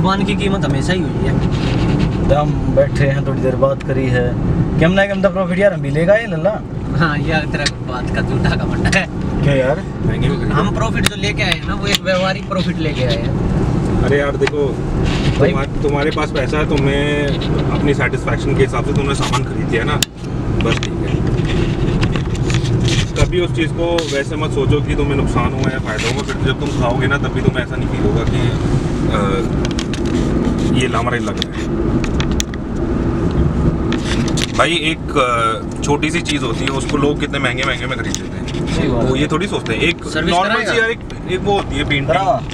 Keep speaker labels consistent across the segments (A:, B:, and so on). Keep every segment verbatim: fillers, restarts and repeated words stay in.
A: जुबान की कीमत हमेशा ही हुई है।
B: हम बैठे हैं थोड़ी देर बात करी है कि हमने कम प्रॉफिट यार मिलेगा ये लल्ला।
A: हाँ यार तेरा बात का झूठा का बंडा है
B: क्या यार,
A: हम प्रॉफिट जो लेके आए ना वो एक व्यवहारिक प्रॉफिट लेके आए हैं।
C: अरे यार देखो तुम्हारे, तुम्हारे पास पैसा है, तुम्हें अपनी सेटिस्फैक्शन के हिसाब से तुमने सामान खरीद लिया ना, बस ठीक है। कभी उस चीज़ को वैसे मत सोचो कि तुम्हें नुकसान हुआ या फ़ायदा होगा, फिर जब तुम खाओगे ना तभी तुम्हें ऐसा नहीं फील होगा कि आ, ये लामरा लग रहा है। भाई एक छोटी सी चीज़ होती है उसको लोग कितने महंगे महंगे में खरीद लेते हैं, वो ये थोड़ी सोचते हैं। एक नॉर्मल सी यार एक, एक वो होती है पेंटिंग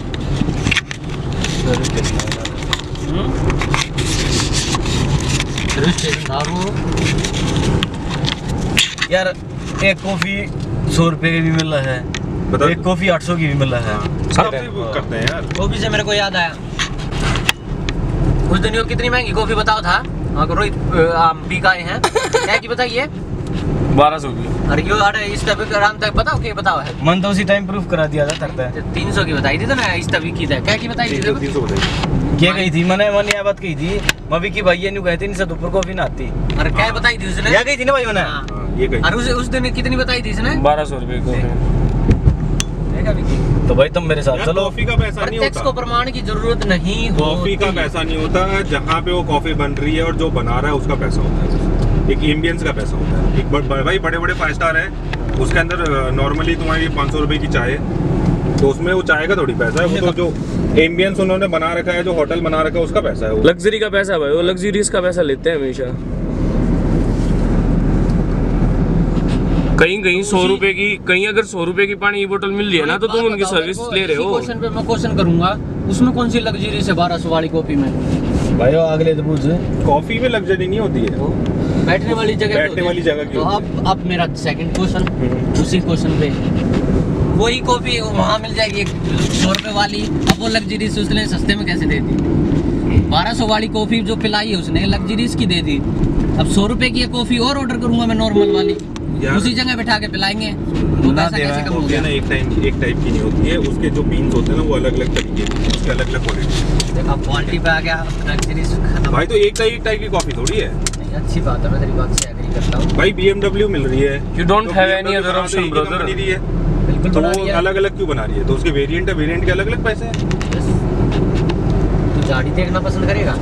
B: यार, एक कॉफी सौ रुपए की भी मिल रहा है, एक कॉफी आठ सौ की भी मिल रहा है।
C: सब करते हैं यार।
A: कॉफी से मेरे को याद आया, उस दिन यो कितनी महंगी कॉफी बताओ था, रोहित पी का आए हैं क्या की बताइए,
D: बारह सौ की।
A: अरे यो अरे इस तभी आराम तक बताओ क्या बताओ है,
B: मन तो उसी टाइम प्रूफ करा दिया था तरता
A: तीन सौ की बताई थी ना, इस तभी की था क्या की बताई थी
C: तीन सौ बताई
B: क्या कही थी मैंने, मैंने यह बात कही थी मवी की भाई न्यू कहते नहीं सब ऊपर कॉफी ना आती।
A: अरे क्या बताई थी उसने,
B: क्या कही थी ना भाई मैंने,
C: ये कही।
A: अरे उस उस दिन कितनी बताई थी इसने,
D: बारह सौ रुपए को।
B: तो भाई तुम मेरे साथ चलो।
C: कॉफी का पैसा नहीं होता,
A: को प्रमाण की जरूरत नहीं होती।
C: कॉफी का पैसा नहीं होता, जहाँ पे वो कॉफी बन रही है और जो बना रहा है उसका पैसा होता है, एक एम्बियंस का पैसा होता है। एक भाई बड़े बड़े फाइव स्टार है, उसके अंदर नॉर्मली तुम्हारी पाँच सौ रुपए की चाय है, तो उसमें वो चाय का थोड़ी पैसा है, वो तो जो एम्बियंस उन्होंने बना रखा है, जो होटल बना रखा है उसका पैसा है, वो
D: लग्जरी का पैसा भाई, वो लग्जरीज का पैसा लेते हैं हमेशा। कहीं कहीं सौ रुपए की, कहीं अगर सौ रुपए की पानी की बोतल मिल रही है ना तो तुम उनकी सर्विस ले रहे हो।
A: क्वेश्चन पे मैं क्वेश्चन करूंगा, उसमें कौन सी लग्जरी से बारह सौ वाली कॉफी में
B: भाई अगले तो पूछ,
C: कॉफी में लग्जरी नहीं होती है,
A: बैठने वाली जगह,
C: बैठने वाली जगह की।
A: तो अब अब मेरा सेकंड क्वेश्चन, उसी क्वेश्चन पे वही कॉफी वहाँ मिल जाएगी सौ रुपए वाली, अब वो लग्जरीज उसने सस्ते में कैसे दे दी, बारह सौ वाली कॉफी जो पिलाई है उसने लग्जरीज की दे दी, अब सौ रुपए की कॉफी और ऑर्डर करूंगा मैं नॉर्मल वाली, उसी जगह बैठा के पिलाएंगे, तो पैसा कैसे कम हो गया?
C: ना एक टाइम एक टाइप की नहीं होती है, उसके जो बीन्स होते हैं ना वो अलग अलग तरीके के, उसके अलग अलग क्वालिटी।
A: देखा क्वालिटी पे आ गया, लग्जरीज खत्म।
C: भाई तो एक टाइप टाइप की कॉफी थोड़ी है।
A: नहीं अच्छी बात है, मैं तेरी बात से एग्री करता हूँ।
C: भाई बी एम डब्ल्यू मिल रही है,
D: you don't have any other option brother,
C: बनी रही है,
A: बिल्कुल
C: तो
A: बना रही है,
C: अलग अलग क्यों बना रही है, तो उसके वेरिएंट है, वेरिएंट के अलग अलग पैसे हैं।
A: तू झाड़ी देखना पसंद करेगा?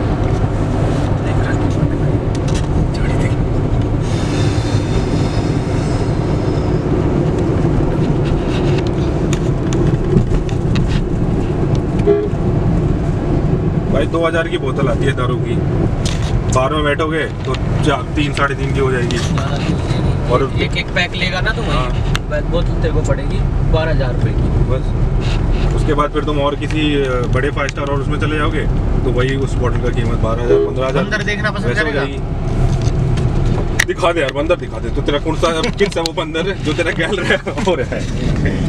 C: भाई दो हजार की बोतल आती है दारू की, बार में बैठोगे तो तीन साढ़े तीन की हो जाएगी, और
A: एक एक पैक लेगा ना तुम, बोतल तेरे को पड़ेगी बारह हजार रुपए की
C: बस। उसके बाद फिर तुम और किसी बड़े फाइव स्टार और उसमें चले जाओगे तो वही उस बॉटल का कीमत बारह हजार पंद्रह हजार
A: बंदर देखना पसंद करेगा?
C: दिखा दे यार बंदर दिखा दे, तो तेरा कौन सा किन सा वो बंदर है जो तेरा गैल रहा हो रहा है।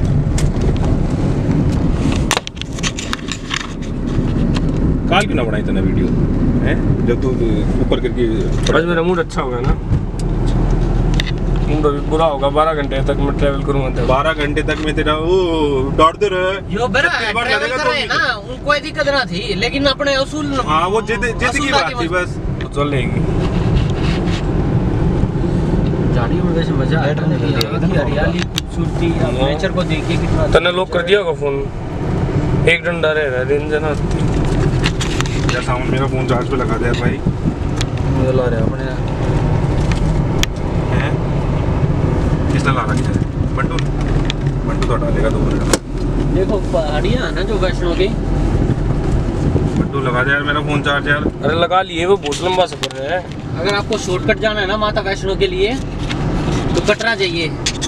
C: काल क्यों ना बनाई तूने वीडियो है, जब तू ऊपर करके
D: आज मेरा मूड अच्छा होगा ना, मूड अभी बुरा होगा, बारह घंटे तक मैं ट्रैवल करूंगा,
C: बारह घंटे तक मैं तेरा वो दौड़ते रहे
A: यो बरा ट्रैवल कर रहे हैं ना, उनको कोई दिक्कत ना थी, लेकिन अपने असूल,
C: हाँ वो जिद जिद की बात थी बस,
D: तो चलेगी।
A: झाड़ी में वैसे मजा आता है, हरियाली खूबसूरती, नेचर को देखिए कितना।
D: तने लॉक कर दिया होगा फोन, एक डंडा रह रहा है दिन जना
C: या सामान मेरा फोन चार्ज पे लगा दिया भाई,
B: मुझे ला रहा अपने
C: हैं किसने ला रखा है, बंटू बंटू तो डालेगा दो मिनट।
A: देखो पहाड़ियाँ है ना जो वैष्णो की,
C: बंटू लगा दे यार मेरा फोन चार्ज यार।
D: अरे लगा लिए, वो बहुत लंबा सफर है।
A: अगर आपको शॉर्टकट जाना है ना माता वैष्णो के लिए तो कटरा जाइए।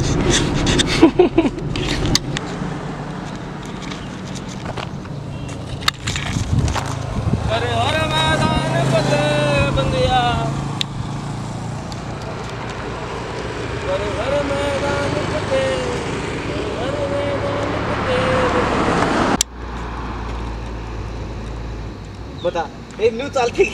D: अरे हर मैदान फतेह बंदिया, अरे हर मैदान फतेह, हर मैदान फतेह।
B: बता एक न्यू चलती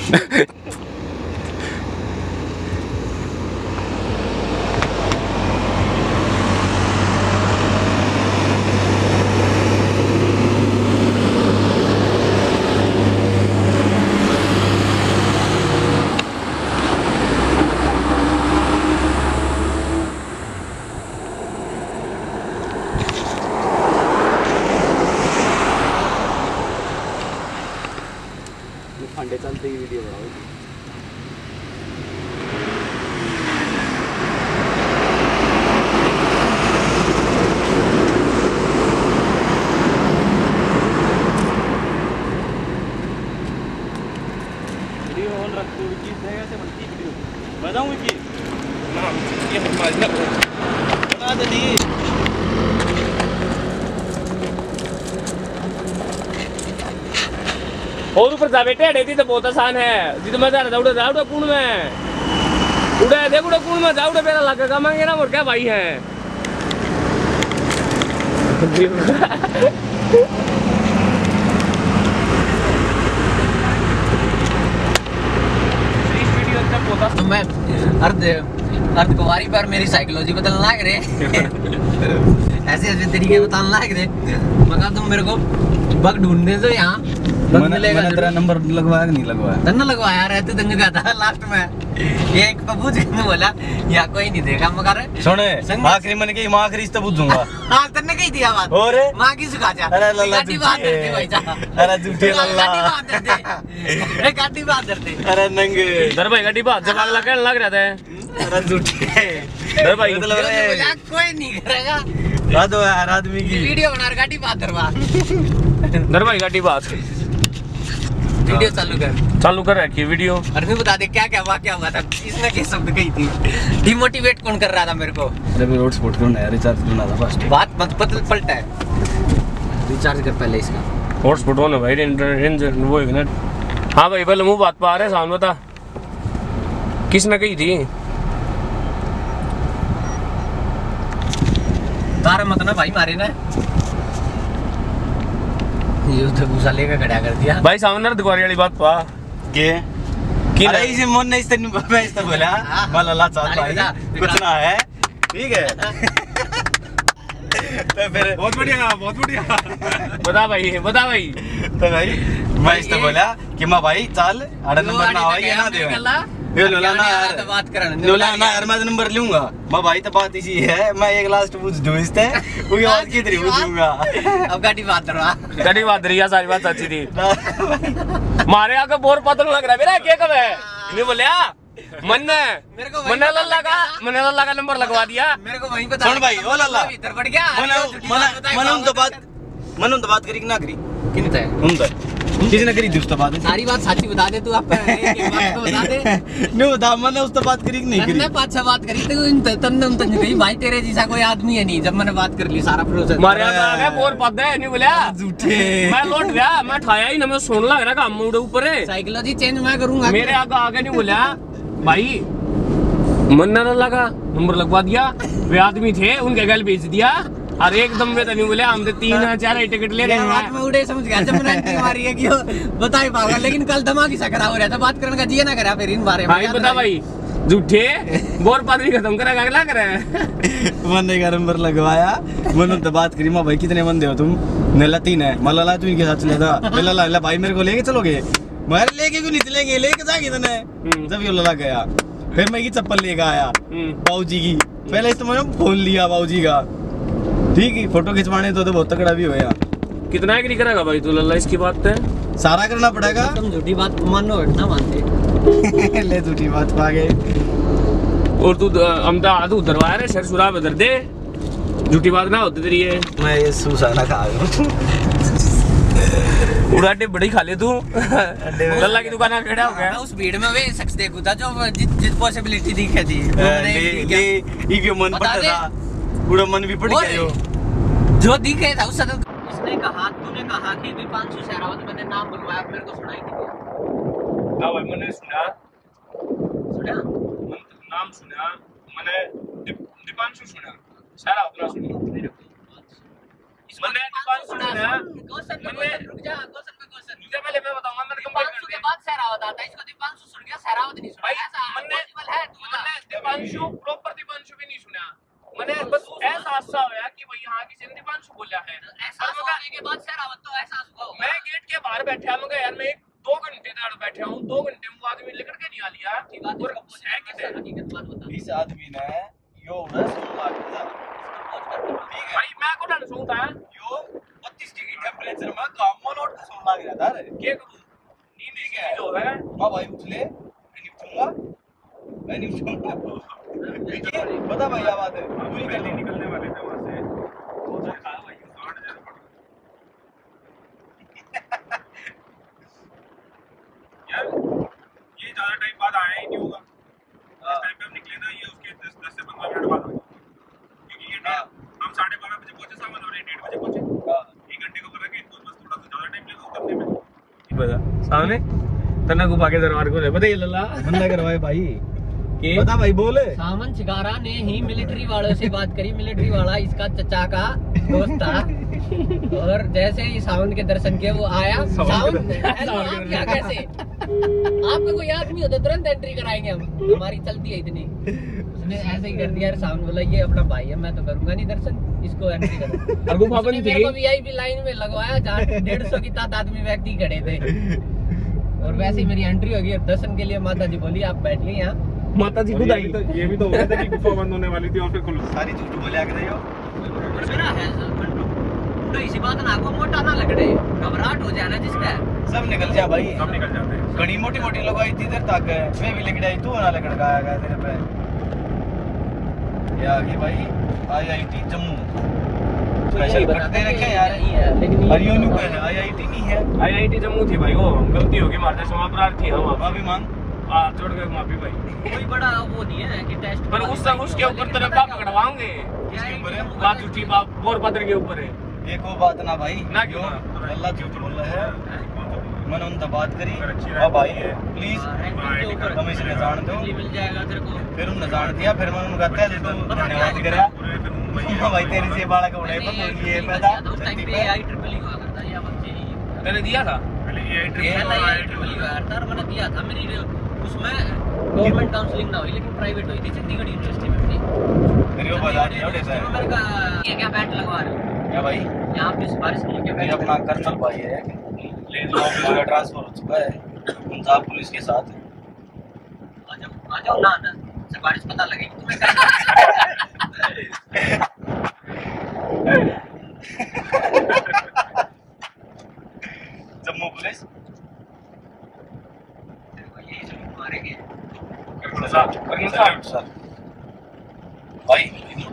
B: जाएगा ऐसे बनती है वीडियो। बताऊँ कि
D: ये बदमाश ना
B: बता दे दी।
D: और ऊपर जा बेटे अड़े थी तो बहुत आसान है। जितना मैं जा रहा था उड़े जा उड़े कूड़ में उड़े देख उड़े कूड़ में जा उड़े मेरा लगेगा मांगे ना और क्या भाई है।
A: तो मैं अर्ध अर्ध कुमारी पर मेरी साइकोलॉजी बदलना लग रहे ऐसे ऐसे तरीके बताने लग रहे मगर तुम मेरे को बग ढूंढने दो यहाँ बग मिलेगा।
B: तेरा नंबर लगवाया कि नहीं लगवाया?
A: तन्ना लगवाया रहते तंग का था लास्ट में ये एक पप्पू जी ने बोला यहाँ कोई नहीं देखा मगर
B: सुने आखिरी मन के मां आखिरी तो पूछूंगा।
A: हाँ तन्ने कही दिया बात
B: और
A: मां की सुखा जा।
B: अरे लल्ला
A: गाड़ी बात करते भाई साहब।
B: अरे झूठे लल्ला
A: गाड़ी बात करते अरे गाड़ी बात करते
B: अरे नंगे
D: दर भाई गड्डी बात जब अगला कहने लग रहा था।
B: अरे झूठे
D: दर भाई
B: मतलब
A: बोला कोई नहीं करेगा
B: रात हो यार आदमी की
A: वीडियो बना गाड़ी बात करवा
D: दर भाई गड्डी बात
A: वीडियो चालू कर
D: चालू कर रखी वीडियो।
A: और मैं बता दे क्या क्या वाकया हुआ था इसने क्या शब्द कही थी डिमोटिवेट कौन कर रहा था मेरे को।
B: अरे मैं रोड स्पॉट करना है रिचार्ज करना था फर्स्ट
A: बात मत पतल पलटा है रिचार्ज कर पहले इसका
D: हॉटस्पॉट होना भाई रेंज वो है ना। हाँ भाई पहले मुंह बात पा रहे सामने बता किसने कही थी
A: तारा मत ना भाई मारे ना ये तो भूसा लेकर खड़ा कर दिया
D: भाई सामने दुकान वाली बात पा
B: के
D: कि
B: अरे इसे मन नहीं इसने मैं इसने बोला वाला ला चाल भाई कुछ ना है ठीक है। तो फिर
C: बहुत बढ़िया बहुत बढ़िया
D: बता भाई बता भाई
B: तो भाई मैं इसने बोला कि मां भाई चाल आड़ा नंबर ना आवे ना दे ये लोला ना यार
A: बात करन
B: लोला ना यार मैं नंबर लूंगा मां भाई तो बात इसी है मैं एक लास्ट पूछ दूं इससे वो आवाज की तरी पूछूंगा।
A: अब गाड़ी बात करवा
D: गड्डी बात रिया सारी बात सच्ची थी मारे आके बोर पतन लग रहा है मेरा क्या कब है नहीं बोलिया मन ने
A: मेरे को
D: मन लल्ला का मन लल्ला का नंबर लगवा दिया
A: मेरे को वहीं बता
B: सुन भाई ओ लल्ला
A: इधर बढ़ गया
B: मन मन तो बात मन तो बात करी कि ना करी
A: किन तय
B: हम तो किसी ने करी थी उस तो बात
A: सारी बात सच्ची बता दे तू आप एक बात तो बता दे
B: नहीं बता मैंने उस तो बात करी कि नहीं करी
A: तन्ने पांच छह बात करी तो इन तन्ने उन तन्ने कही भाई तेरे जैसा कोई आदमी है नहीं जब मैंने बात कर ली सारा प्रोसेस
D: मारे आके आ गया बोर पद है नहीं बोलिया
B: झूठे
D: मैं लौट गया मैं ठाया ही ना मैं सुन लग रहा काम मुड़े ऊपर है
A: साइकोलॉजी चेंज मैं करूंगा
D: मेरे आगे आगे नहीं बोलिया भाई मन न लगा नंबर लगवा दिया वे आदमी थे उनके गल बेच दिया और एकदम में तो नहीं बोले हम तो तीन चार टिकट ले रहे
A: बात में उड़े समझ गया जब मैंने एंट्री मारी है कि बता ही पाऊंगा लेकिन कल दिमाग ही सा खराब हो रहा था बात करने का जिया ना करा फिर इन बारे में
D: भाई बता भाई झूठे बोर पादरी खत्म करेगा अगला करे
B: मैंने का नंबर लगवाया मैंने तो बात करी मां भाई कितने बंदे हो तुम नेला तीन है मला ला तू इनके साथ चले था पहला ला ला भाई मेरे को लेके चलोगे मैं लेके क्यों नहीं चलेंगे लेके जाएंगे तने जब ये लला गया फिर मैं की चप्पल लेके आया बाबूजी की पहले तो मैंने फोन लिया बाबूजी का ठीक है फोटो खिंचवाने तो, तो बहुत तगड़ा भी होया।
D: कितना एग्री करेगा भाई तू लल्ला इसकी बात है
B: सारा करना पड़ेगा
A: तुम झूठी बात मानो ना मानते
B: ले झूठी बात पा गए
D: और तू अहमदाबाद उधरवाया रे सर सुराब उधर दे झूठी बात ना होती तेरी ये
B: मैं ये सुसाना खा
D: उड़ाटे बड़ी खा ले तू लल्ला की दुकान खड़ा हो गया
A: उस भीड़ में वे शख्स देखू था जो जिस जिस पॉसिबिलिटी दिखे थी
B: ले इवियो मन पड़ता था पूरा मन भी पड़ गया यो
A: जो दिखे था उस सदन उसने कहा तूने कहा कि दीपांशु सहरावत मैंने नाम बुलवाया मेरे को सुनाई नहीं
D: हां भाई मैंने सुना
A: सुना
D: नाम सुना मैंने दीपांशु सुना सारा उतना सुना मैंने दीपांशु सुना
A: क्वेश्चन में रुक जा क्वेश्चन में क्वेश्चन
D: मुझे पहले मैं बताऊंगा मैंने कंप्लीट
A: दीपांशु के बाद सहरावत आता है इसको दीपांशु सुन गया सहरावत नहीं सुना ऐसा पॉसिबल है तू
D: मैंने दीपांशु प्रॉपर दीपांशु भी नहीं सुना मैंने बस एहसास सा होया कि भाई यहाँ की जिंदगी दीपांशु बोला है
A: एहसास होने के बाद सहरावत तो एहसास हुआ होगा
D: मैं गेट के बाहर बैठा मैं यार मैं एक दो घंटे तक बैठा हूँ दो घंटे में आदमी लेकर के नहीं आ लिया
A: की बात
D: और है किसे
A: हकीकत बात बता
B: इस आदमी ने यो उड़ा सुन लाग था ठीक है
D: भाई मैं को डांस सुनता है
B: यो पच्चीस डिग्री टेंपरेचर में काम में लौट के सुन लाग रहा था रे
D: क्या करूँ नींद ठीक है जो है
B: मां भाई उठले मैं उठूंगा मैं नहीं उठूंगा देखिए बता भाई क्या बात है
C: हम निकलने निकलने वाले थे वहां से तो जो कहा भाई आठ हजार पड़ यार ये ज्यादा टाइम बाद आया ही पंद्रह मिनट बाद आएगा। क्योंकि ये डे- हम साढ़े बारह बजे पहुंचे सामान और ये डेढ़ बजे पहुंचे। एक घंटे को कर इनको बस थोड़ा सा ज्यादा टाइम लगा उतरने में।
D: बता सामने तना को भागे दरबार को ले बताइए लल्ला
B: बंदा करवाए भाई
D: के
B: बता भाई बोले।
A: सामन चिकारा ने ही मिलिट्री वालों से बात करी। मिलिट्री वाला इसका चचा का दोस्त था और जैसे ही सावन के दर्शन किए वो आया। सावन हेलो, आप क्या कैसे आपका कोई आदमी हो तो तुरंत एंट्री कराएंगे हम, हमारी चलती है इतनी। उसने ऐसे ही कर दिया। सावन बोला ये अपना भाई है, मैं तो करूंगा नहीं दर्शन, इसको एंट्री करो।
D: अगू पापा
A: उसने मेरे को वीआईपी लाइन में लगवाया जहाँ डेढ़ सौ की तादाद में व्यक्ति खड़े थे और वैसे ही मेरी एंट्री हो गई। और दर्शन के लिए माता जी बोली आप बैठिए यहाँ।
D: माता जी
C: और
D: खुद
C: ये
D: आई
C: भी तो ये भी तो हो गया था कि गुफा बंद होने वाली थी और फिर खुल
B: सारी झूठ बोले आके जाइयो।
A: मेरा है तो इसी बात ना को मोटा ना लग रहे, घबराहट हो जाए ना जिसका
B: सब निकल जा भाई।
C: सब निकल जाते हैं।
B: घड़ी मोटी मोटी लोग आई थी इधर तक है। मैं भी लेके आई तू ना लकड़ का आया तेरे पे। ये आ गई भाई आईआईटी जम्मू। स्पेशल करते रखे यार।
A: लेकिन
B: हरियाणा को है आईआईटी नहीं है।
D: आईआईटी जम्मू थी भाई, वो गलती होगी हमारे से अपराध थी हम
B: माफी मांग।
D: आ छोड़ गए माफी भाई।
A: कोई बड़ा वो नहीं है कि टेस्ट
D: पर उस उसके ऊपर तरफ आप पकड़वाओगे बात झूठी बात बोर पत्र के ऊपर है
B: एक वो बात ना भाई
D: ना क्यों
B: क्यों
D: ना?
B: अल्लाह झूठ बोल रहा है। मैंने उनसे बात करी
C: अगर अच्छी
B: और भाई
C: रैंक है।
B: प्लीज
A: ऊपर
B: कमिश्नर जान दो।
A: मिल जाएगा तेरे को।
B: फिर उन्होंने जान दिया। फिर मैंने उनको कहता है तो धन्यवाद करा
C: पूरे फिर मुंबई
B: हाँ भाई तेरे से बाड़ा का उड़ाई पर ये पैदा
A: उस टाइम पे आई ट्रिपल ई हुआ करता है या बच्चे
D: मैंने दिया था
C: पहले ये
A: ये
C: ट्रिपल
A: है आई ट्रिपल ई हुआ करता है। और मैंने दिया था मेरी उसमें गवर्नमेंट काउंसलिंग ना हुई लेकिन प्राइवेट हुई थी चंडीगढ़ यूनिवर्सिटी में अपनी।
B: तेरे को बता दिया उठे
A: उसमें मैंने कहा ये क्या बैट लगवा रहे हो
B: क्या भाई
A: यहाँ पे सिफारिश नहीं क्या
B: ये
A: बैट
B: अपना कर्नल भाई है ऑफिस का ट्रांसफर हो चुका है पंजाब पुलिस के साथ।
A: आ जाओ आ जाओ ना ना सिफारिश पता लगेगी तुम्हें क्या।
B: जम्मू पुलिस
A: यही सब मारेंगे।
B: सर भाई